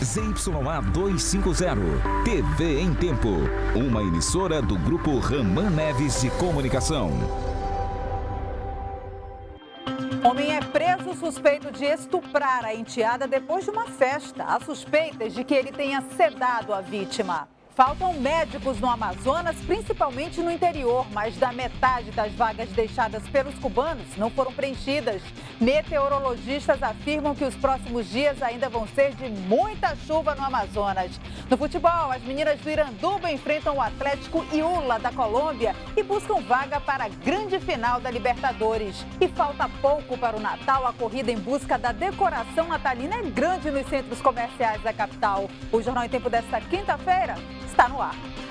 ZYA 250, TV em Tempo, uma emissora do Grupo Raman Neves de Comunicação. Homem é preso suspeito de estuprar a enteada depois de uma festa. Há suspeitas de que ele tenha sedado a vítima. Faltam médicos no Amazonas, principalmente no interior, mas da metade das vagas deixadas pelos cubanos não foram preenchidas. Meteorologistas afirmam que os próximos dias ainda vão ser de muita chuva no Amazonas. No futebol, as meninas do Iranduba enfrentam o Atlético Iula da Colômbia e buscam vaga para a grande final da Libertadores. E falta pouco para o Natal, a corrida em busca da decoração natalina é grande nos centros comerciais da capital. O Jornal em Tempo desta quinta-feira está no ar.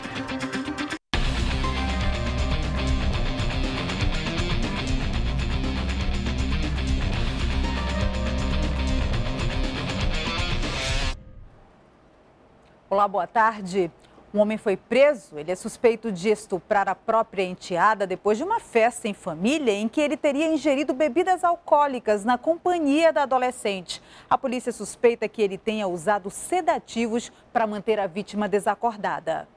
Olá, boa tarde. Um homem foi preso. Ele é suspeito de estuprar a própria enteada depois de uma festa em família em que ele teria ingerido bebidas alcoólicas na companhia da adolescente. A polícia suspeita que ele tenha usado sedativos para manter a vítima desacordada.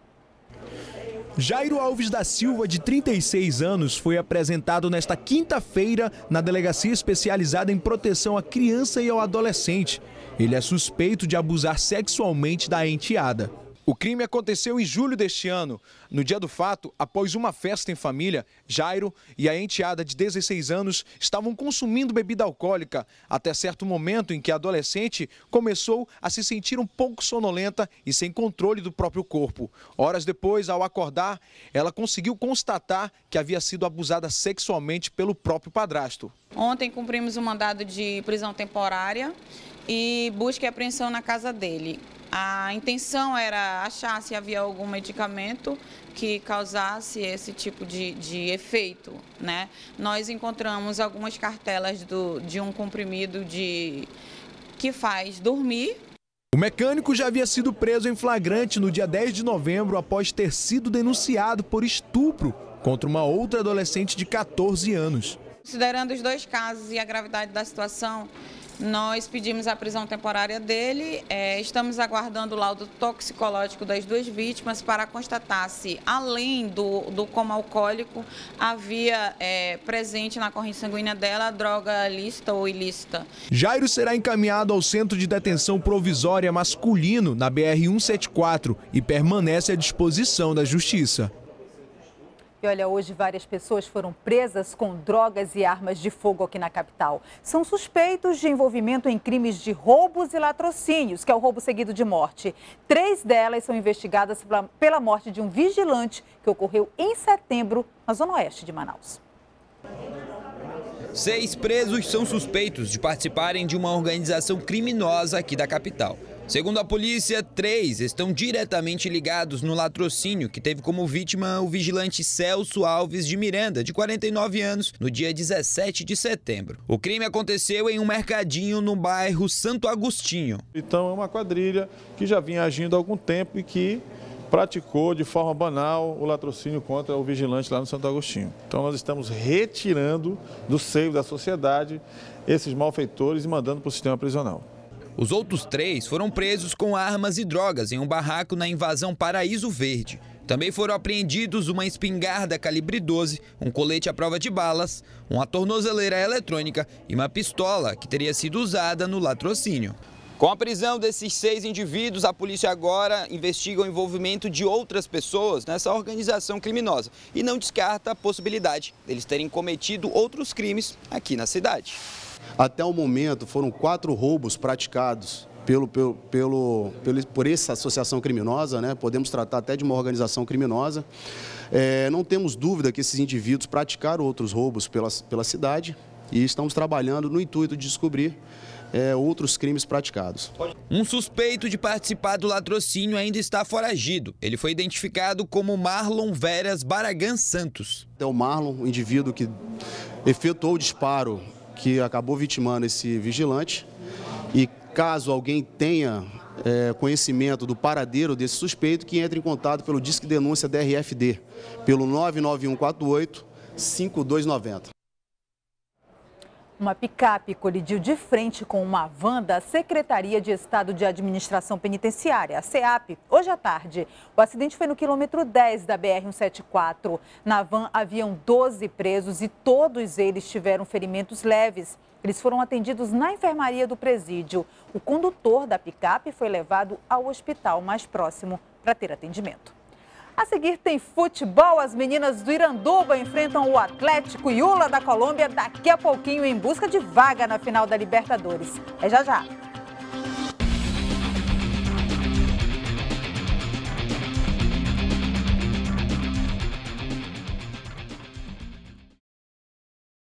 Jairo Alves da Silva, de 36 anos, foi apresentado nesta quinta-feira na Delegacia Especializada em Proteção à Criança e ao Adolescente. Ele é suspeito de abusar sexualmente da enteada. O crime aconteceu em julho deste ano. No dia do fato, após uma festa em família, Jairo e a enteada de 16 anos estavam consumindo bebida alcoólica, até certo momento em que a adolescente começou a se sentir um pouco sonolenta e sem controle do próprio corpo. Horas depois, ao acordar, ela conseguiu constatar que havia sido abusada sexualmente pelo próprio padrasto. Ontem cumprimos um mandado de prisão temporária e busca e apreensão na casa dele. A intenção era achar se havia algum medicamento que causasse esse tipo de efeito, né? Nós encontramos algumas cartelas de um comprimido que faz dormir. O mecânico já havia sido preso em flagrante no dia 10 de novembro após ter sido denunciado por estupro contra uma outra adolescente de 14 anos. Considerando os dois casos e a gravidade da situação, nós pedimos a prisão temporária dele, estamos aguardando o laudo toxicológico das duas vítimas para constatar se, além do coma alcoólico, havia presente na corrente sanguínea dela droga lícita ou ilícita. Jairo será encaminhado ao Centro de Detenção Provisória Masculino, na BR-174, e permanece à disposição da Justiça. E olha, hoje várias pessoas foram presas com drogas e armas de fogo aqui na capital. São suspeitos de envolvimento em crimes de roubos e latrocínios, que é o roubo seguido de morte. 3 delas são investigadas pela morte de um vigilante que ocorreu em setembro, na zona oeste de Manaus. 6 presos são suspeitos de participarem de uma organização criminosa aqui da capital. Segundo a polícia, 3 estão diretamente ligados no latrocínio, que teve como vítima o vigilante Celso Alves de Miranda, de 49 anos, no dia 17 de setembro. O crime aconteceu em um mercadinho no bairro Santo Agostinho. Então é uma quadrilha que já vinha agindo há algum tempo e que praticou de forma banal o latrocínio contra o vigilante lá no Santo Agostinho. Então nós estamos retirando do seio da sociedade esses malfeitores e mandando para o sistema prisional. Os outros 3 foram presos com armas e drogas em um barraco na invasão Paraíso Verde. Também foram apreendidos uma espingarda calibre 12, um colete à prova de balas, uma tornozeleira eletrônica e uma pistola que teria sido usada no latrocínio. Com a prisão desses 6 indivíduos, a polícia agora investiga o envolvimento de outras pessoas nessa organização criminosa e não descarta a possibilidade deles terem cometido outros crimes aqui na cidade. Até o momento, foram 4 roubos praticados por essa associação criminosa, né? Podemos tratar até de uma organização criminosa. Não temos dúvida que esses indivíduos praticaram outros roubos pela cidade e estamos trabalhando no intuito de descobrir outros crimes praticados. Um suspeito de participar do latrocínio ainda está foragido. Ele foi identificado como Marlon Veras Baragan Santos. É o Marlon, o indivíduo que efetuou o disparo que acabou vitimando esse vigilante, e caso alguém tenha conhecimento do paradeiro desse suspeito, que entre em contato pelo Disque Denúncia DRFD, pelo 99148-5290. Uma picape colidiu de frente com uma van da Secretaria de Estado de Administração Penitenciária, a SEAP, hoje à tarde. O acidente foi no quilômetro 10 da BR-174. Na van haviam 12 presos e todos eles tiveram ferimentos leves. Eles foram atendidos na enfermaria do presídio. O condutor da picape foi levado ao hospital mais próximo para ter atendimento. A seguir tem futebol. As meninas do Iranduba enfrentam o Atlético Yula da Colômbia daqui a pouquinho em busca de vaga na final da Libertadores. É já já.